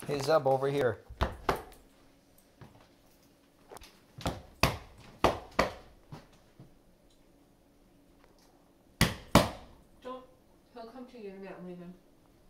Hey, Zub, over here. Don't. He'll come to you. Yeah, leave him.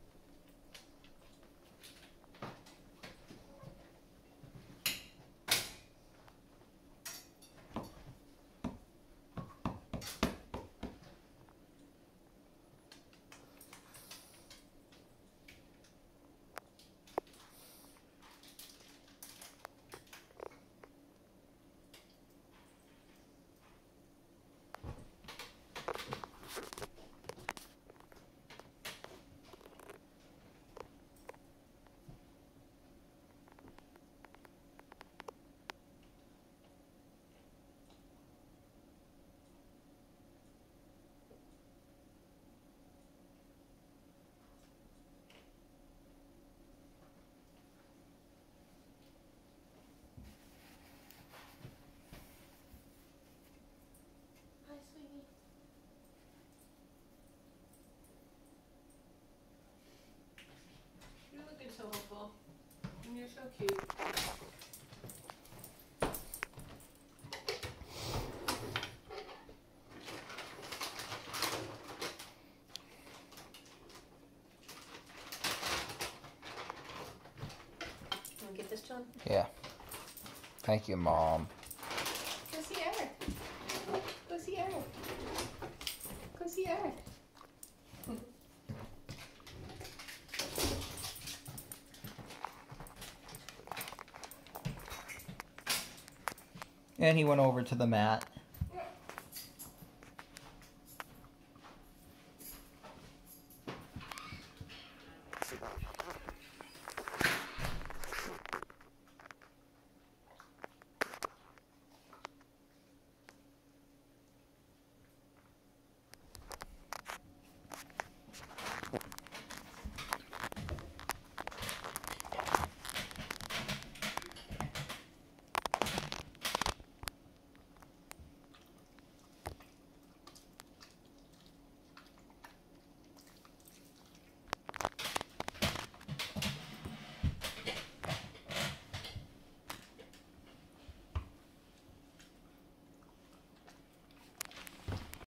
Hi, sweetie. You're looking so hopeful. And you're so cute. Want to get this, John? Yeah. Thank you, Mom. Go see Eric. Go see Eric. Go see Eric. And he went over to the mat.